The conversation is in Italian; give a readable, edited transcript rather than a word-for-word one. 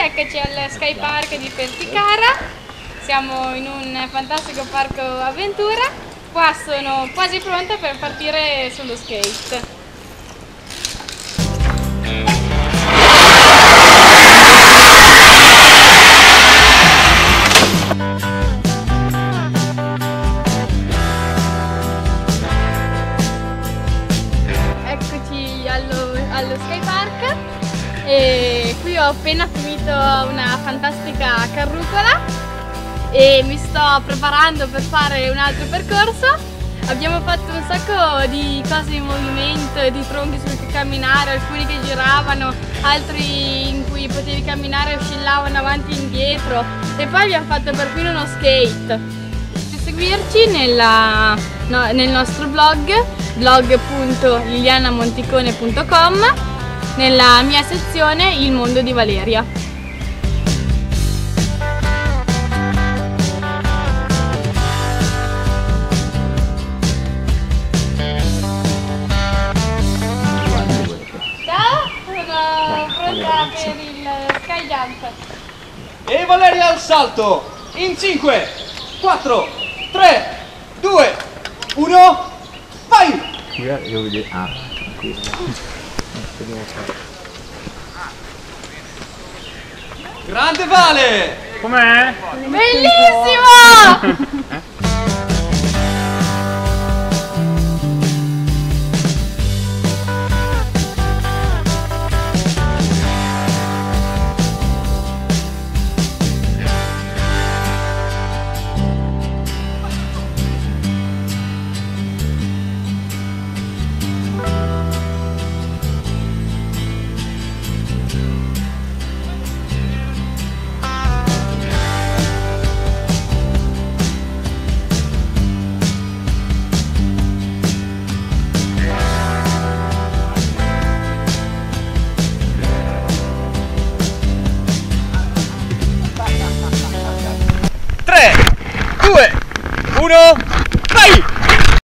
eccoci al Sky Park di Perticara. Siamo in un fantastico parco avventura. Qua sono quasi pronta per partire sullo skate. Eccoci allo Sky Park e qui ho appena finito una fantastica carrucola e mi sto preparando per fare un altro percorso. Abbiamo fatto un sacco di cose in movimento, di tronchi su cui camminare, alcuni che giravano, altri in cui potevi camminare e oscillavano avanti e indietro, e poi abbiamo fatto perfino uno skate. Potete seguirci nel nostro blog.lilianamonticone.com, nella mia sezione Il mondo di Valeria. Ciao, sono pronta per il sky jump. E Valeria al salto in 5, 4, 3, 2, 1, vai! Devo vedere. Ah, questo. Grande Vale! Com'è? Bellissimo!